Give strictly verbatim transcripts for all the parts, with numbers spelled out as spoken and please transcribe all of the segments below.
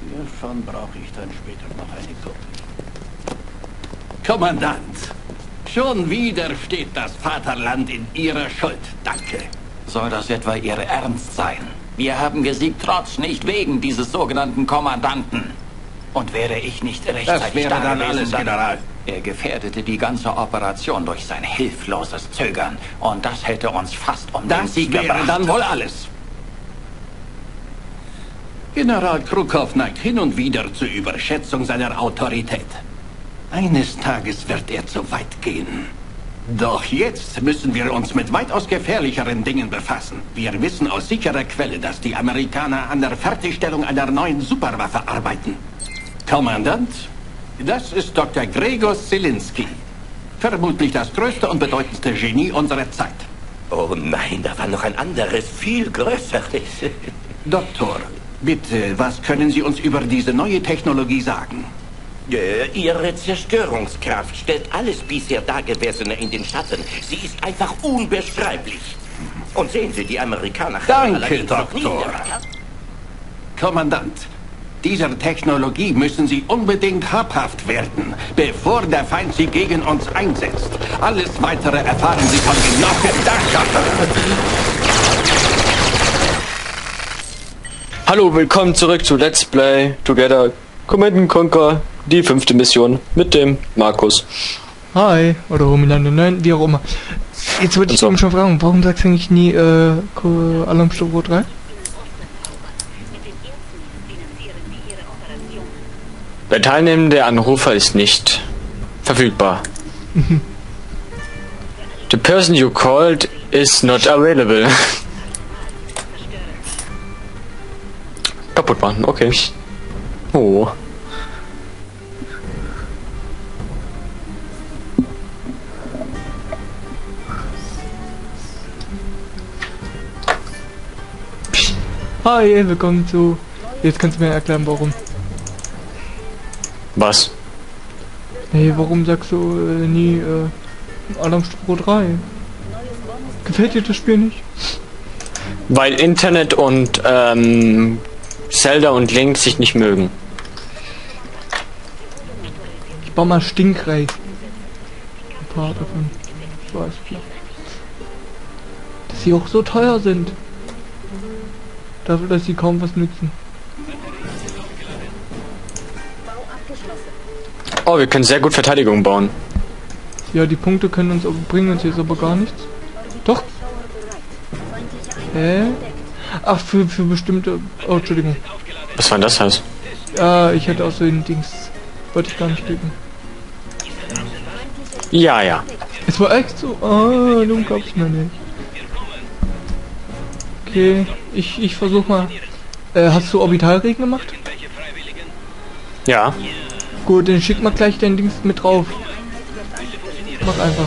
Hiervon brauche ich dann später noch eine Kopie. Kommandant, schon wieder steht das Vaterland in Ihrer Schuld. Danke. Soll das etwa Ihr Ernst sein? Wir haben gesiegt trotz nicht wegen dieses sogenannten Kommandanten. Und wäre ich nicht rechtzeitig das wäre da dann gewesen, alles, dann General. Er gefährdete die ganze Operation durch sein hilfloses Zögern. Und das hätte uns fast um den Das Sieg wäre gebracht. dann wohl alles. General Krukow neigt hin und wieder zur Überschätzung seiner Autorität. Eines Tages wird er zu weit gehen. Doch jetzt müssen wir uns mit weitaus gefährlicheren Dingen befassen. Wir wissen aus sicherer Quelle, dass die Amerikaner an der Fertigstellung einer neuen Superwaffe arbeiten. Kommandant, das ist Doktor Gregor Selinski. Vermutlich das größte und bedeutendste Genie unserer Zeit. Oh nein, da war noch ein anderes, viel größeres. Doktor, bitte, was können Sie uns über diese neue Technologie sagen? Äh, Ihre Zerstörungskraft stellt alles bisher Dagewesene in den Schatten. Sie ist einfach unbeschreiblich. Und sehen Sie, die Amerikaner haben Danke, allerdings noch nie Doktor. der- Kommandant, dieser Technologie müssen Sie unbedingt habhaft werden, bevor der Feind sie gegen uns einsetzt. Alles Weitere erfahren Sie von Genochen Dachschatter. Hallo, willkommen zurück zu Let's Play Together Command and Conquer, die fünfte Mission mit dem Markus. Hi, oder Homilande, nein, wie auch immer. Jetzt würde ich So. eben schon fragen, warum sagst du eigentlich nie äh, Ko- Alarmstufe drei? Der teilnehmende Anrufer ist nicht verfügbar. The person you called is not available. Kaputt machen, okay. Oh. Hi, willkommen zu... Jetzt kannst du mir erklären, warum. Was? Hey, warum sagst du äh, nie äh, Alarmstufe drei? Gefällt dir das Spiel nicht? Weil Internet und ähm, Zelda und Link sich nicht mögen. Ich baue mal Stinkreis. Ein paar davon. Ich weiß klar. Dass sie auch so teuer sind. Dafür, dass sie kaum was nützen. Oh, wir können sehr gut Verteidigung bauen. Ja, die Punkte können uns aber, bringen uns jetzt aber gar nichts. Doch. Hä? Ach, für, für bestimmte... Oh, Entschuldigung. Was war denn das heißt? Ja, ich hätte aus den Dings... Wollte ich gar nicht klicken. Ja, ja. Es war echt so... Ah, du glaubst mir nicht. Okay, ich, ich versuch mal... Äh, hast du Orbitalregen gemacht? Ja. Gut, dann schick mal gleich dein Dings mit drauf. Mach einfach.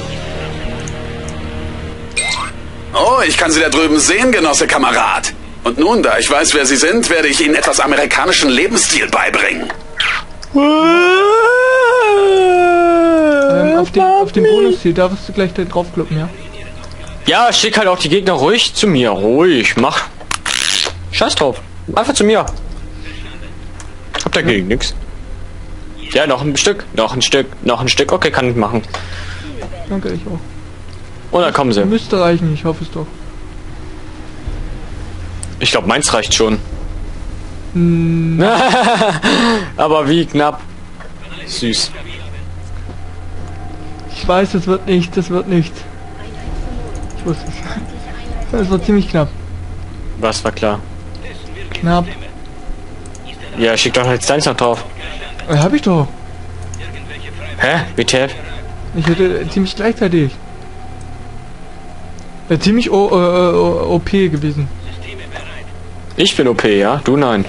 Oh, ich kann Sie da drüben sehen, Genosse Kamerad. Und nun, da ich weiß, wer Sie sind, werde ich Ihnen etwas amerikanischen Lebensstil beibringen. Ähm, auf den, auf dem Bonusziel darfst du gleich da draufkloppen, ja? Ja, schick halt auch die Gegner ruhig zu mir. Ruhig, mach. Scheiß drauf. Einfach zu mir. Hab dagegen nix. Ja, noch ein Stück, noch ein Stück, noch ein Stück. Okay, kann ich machen. Danke, ich auch. Und dann kommen sie. Müsste reichen, ich hoffe es doch. Ich glaube, meins reicht schon. Hm, Aber wie knapp. Süß. ich weiß, das wird nicht, das wird nicht. Ich wusste es. Es war ziemlich knapp. Was war klar? Knapp. Ja, schick doch jetzt deins noch drauf. Äh, hab ich doch. Hä? W T F? Ich hätte ziemlich gleichzeitig. Wäre ziemlich O, äh, O, O P gewesen. Ich bin O P, ja? Du nein.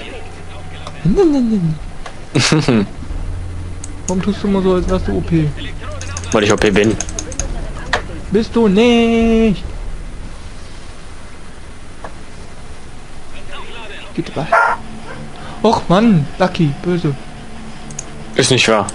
Warum tust du immer so, als wärst du O P? Weil ich O P bin. Bist du nicht? Geht rein. Och Mann, Lucky, böse. Ist nicht wahr.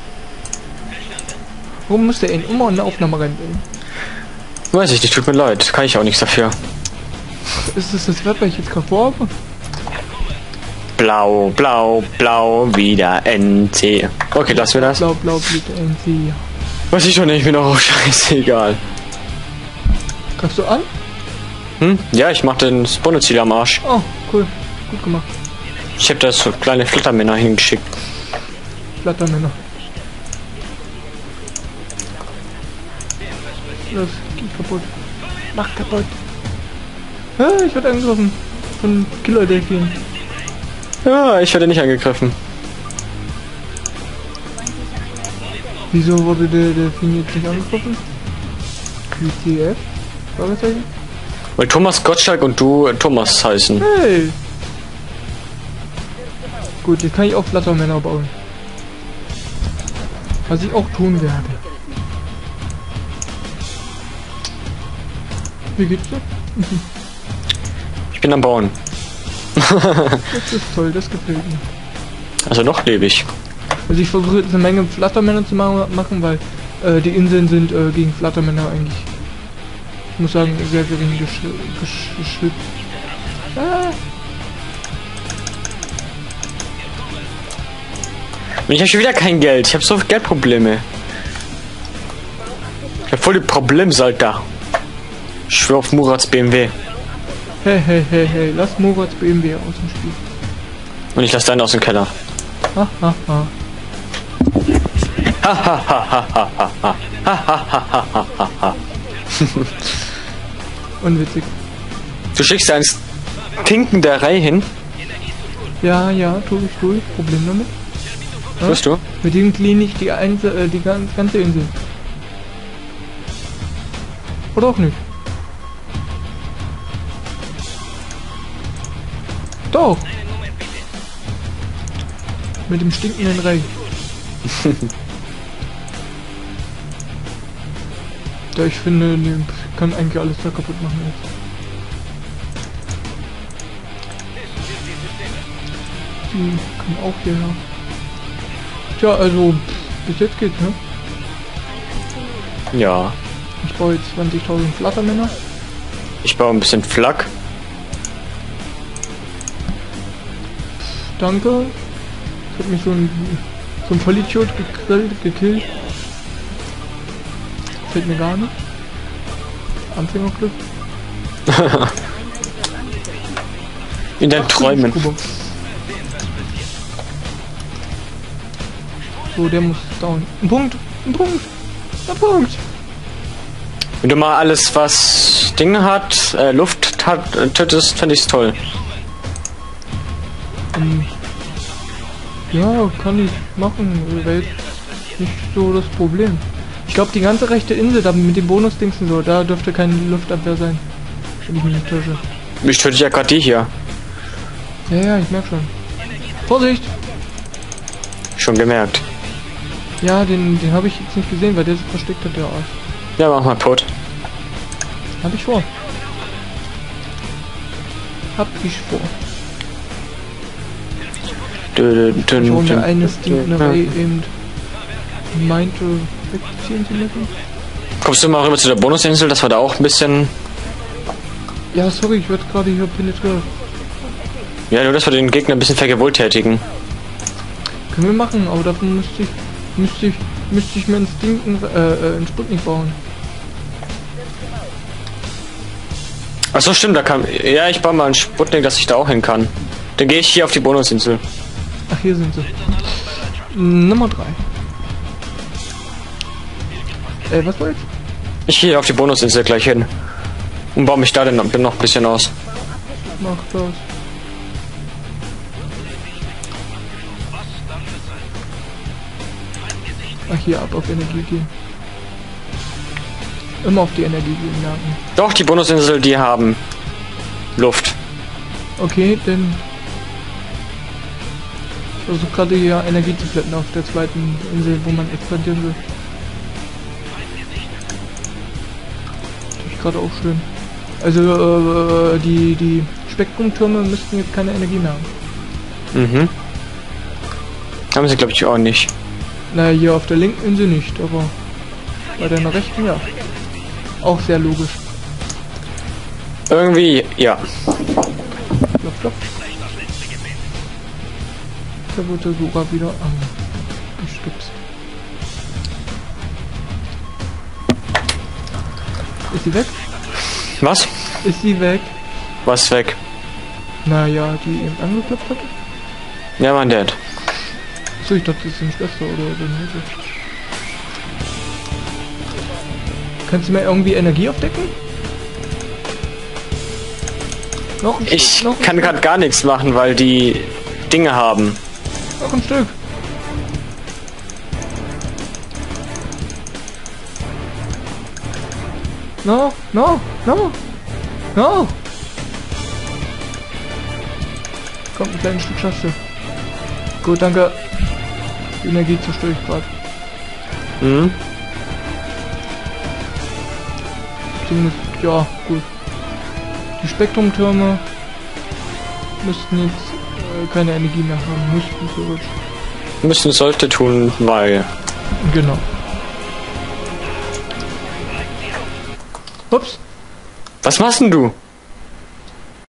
Warum muss der in immer eine Aufnahme rein? Weiß ich nicht, tut mir leid. Kann ich auch nichts dafür. Ist das das Wert, weil ich jetzt gerade vorhabe? Blau, blau, blau, wieder N C. Okay, lassen wir das. Blau, blau, bitte N C, ja. Was ich schon nicht, mir noch scheißegal. Greifst du an? Hm? Ja, ich mach den Bonusziel am Arsch. Oh, cool. Gut gemacht. Ich hab da so kleine Flittermänner hingeschickt. Flattermänner. Los, geht kaputt. Mach kaputt. Ah, ich werde angegriffen. Von Killer-Delfin. Ja, ich werde nicht angegriffen. Wieso wurde der Delfin jetzt nicht angegriffen? Q T F? Fragezeichen? Weil Thomas Gottschalk und du Thomas heißen. Hey! Gut, jetzt kann ich auch Flattermänner bauen. Was ich auch tun werde. Wie geht's dir? Ich bin am Bauen. Das ist toll, das gefällt mir. Also noch lebe ich. Also ich versuche jetzt eine Menge Flattermänner zu ma machen, weil äh, die Inseln sind äh, gegen Flattermänner eigentlich, ich muss sagen, sehr gering gesch gesch geschützt. Ah. Und ich habe schon wieder kein Geld. Ich habe so viele Geldprobleme. Ich habe voll die Probleme, Alter. Ich schwör auf Murats B M W. Hey, hey, hey, hey, lass Murats B M W aus dem Spiel. Und ich lasse deinen aus dem Keller. Ha, ha, ha. Unwitzig. Du schickst einen Stinken der Reihe hin. Ja, ja, tu ich, tu ich. Problem damit. Ja? Tust du? Mit dem clean ich die, Einzel äh, die ganze, ganze Insel. Oder auch nicht. Doch. Mit dem stinkenden Rei. Ja, ich finde, ne, kann eigentlich alles da kaputt machen jetzt. Die kann auch hierher. Tja, also, bis jetzt geht's, ne? Ja. Ich baue jetzt zwanzigtausend Flattermänner. Ich baue ein bisschen Flak. Danke. Das hat mich so ein, so ein Vollidiot gegrillt, gekillt. Fällt mir gar nicht. Anfängerglück. In deinen Träumen. So, der muss down. Ein Punkt. Ein Punkt. Ein Punkt. Wenn du mal alles, was Ding hat, äh, Luft hat, äh, tötest, finde ich's toll. Um, ja, kann ich machen. Wäre jetzt nicht so das Problem. Ich glaube, die ganze rechte Insel, da mit dem Bonus-Dings und so, da dürfte keine Luftabwehr sein. Wenn ich mich nicht täusche. Mich tötet ja gerade die hier. Ja, ja, ich merke schon. Vorsicht! Schon gemerkt. Ja, den, den habe ich jetzt nicht gesehen, weil der sich versteckt hat, der Arsch. Ja, mach mal tot. Hab ich vor. Hab ich vor. Dö, dö, dö, Ich hole dö, mir eine dö, stinkende dö. Rei eben meinte wegziehen zu müssen. Kommst du mal rüber zu der Bonusinsel, dass wir da auch ein bisschen... Ja, sorry, ich werde gerade hier penetriert. Ja, nur, dass wir den Gegner ein bisschen vergewalttätigen. Können wir machen, aber dafür müsste ich, müsste ich, müsste ich mir einen Stinken, äh, äh, einen Sputnik bauen. Ach so, stimmt, da kann... Ja, ich baue mal einen Sputnik, dass ich da auch hin kann. Dann gehe ich hier auf die Bonusinsel. Ach, hier sind sie. Nummer drei. Äh, was wollt's? Ich gehe auf die Bonusinsel gleich hin. Und baue mich da dann noch ein bisschen aus. Mach das. Ach, hier ab auf Energie gehen. Immer auf die Energie gehen, merken. Doch, die Bonusinsel, die haben Luft. Okay, denn ich versuche gerade hier Energie zu plätten auf der zweiten Insel, wo man expandieren will. Natürlich gerade auch schön. Also äh, die die Spektrumtürme müssten jetzt keine Energie mehr haben. Mhm. Haben sie, glaube ich, auch nicht. Naja, hier auf der linken Insel nicht, aber bei der rechten ja. Auch sehr logisch. Irgendwie, ja. Klopf, klopf. Da wird der sogar wieder angestupst. Ist sie weg? Was? Ist sie weg? Was weg? Naja, die eben angeklopft hat. Ja, mein Dad. So, ich dachte, das ist eine Schwester oder so. Kannst du mir irgendwie Energie aufdecken? Noch ein Ich Stück, noch ein kann Stück, gerade gar nichts machen, weil die Dinge haben. noch ein Stück. No, no, no, no. Kommt ein kleines Stück schaffst du. Gut, danke. Die Energie zerstöre ich gerade. Hm? Zumindest, ja, gut. Die Spektrumtürme müssten jetzt äh, keine Energie mehr haben. Müssten theoretisch. Müssen sollte tun, weil... Genau. Ups. Was machst denn du?